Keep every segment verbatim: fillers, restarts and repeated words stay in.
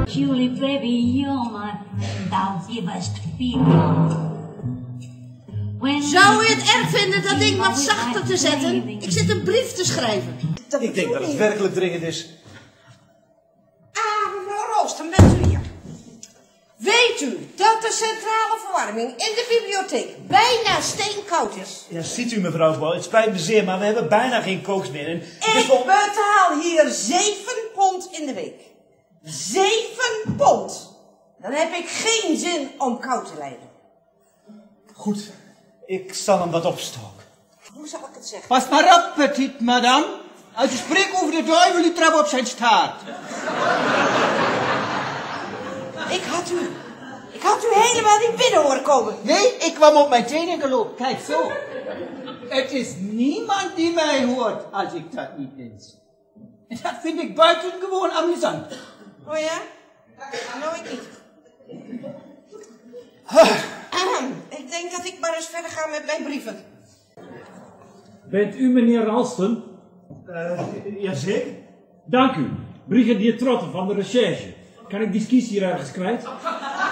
Julie, baby, you're my doubtest people. Zou u het erg vinden dat ding wat zachter te zetten? Ik zit een brief te schrijven. Dat ik denk dat het werkelijk dringend is. Ah, mevrouw Rooster, bent u hier? Weet u dat de centrale verwarming in de bibliotheek bijna steenkoud is? Ja, ziet u mevrouw Boy, het spijt me zeer, maar we hebben bijna geen kooks meer. En het is Ik wel... betaal hier zeven pond in de week. Zeven pond! Dan heb ik geen zin om koud te lijden. Goed, ik zal hem wat opstoken. Hoe zal ik het zeggen? Pas maar op, petite madame. Als je spreekt over de duivel, die trap op zijn staart. Ik had u... Ik had u helemaal niet binnen horen komen. Nee, ik kwam op mijn tenen gelopen. Kijk zo. Het is niemand die mij hoort als ik dat niet wens. En dat vind ik buitengewoon amusant. Oh ja? Nou, ik niet. Ik denk dat ik maar eens verder ga met mijn brieven. Bent u meneer Ralston? Uh, jazeker. Dank u. Brigadier Trotter van de recherche. Kan ik die skis hier ergens kwijt? Uh...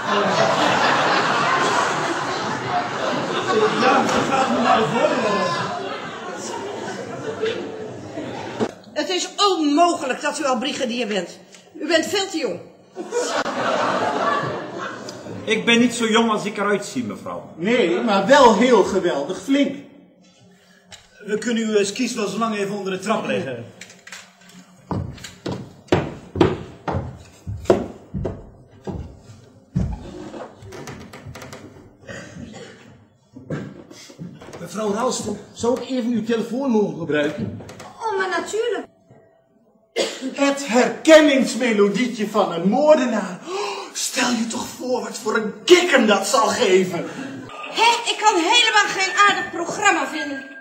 Ja, dat gaat me naar voren. Het is onmogelijk dat u al brigadier bent. U bent veel te jong. Ik ben niet zo jong als ik eruit zie, mevrouw. Nee, maar wel heel geweldig flink. We kunnen uw skis wel zo lang even onder de trap leggen. Mevrouw Ralston, zou ik even uw telefoon mogen gebruiken? Oh, maar natuurlijk. Het herkenningsmelodietje van een moordenaar. Oh, stel je toch voor wat voor een kikken dat zal geven. Hé, ik kan helemaal geen aardig programma vinden.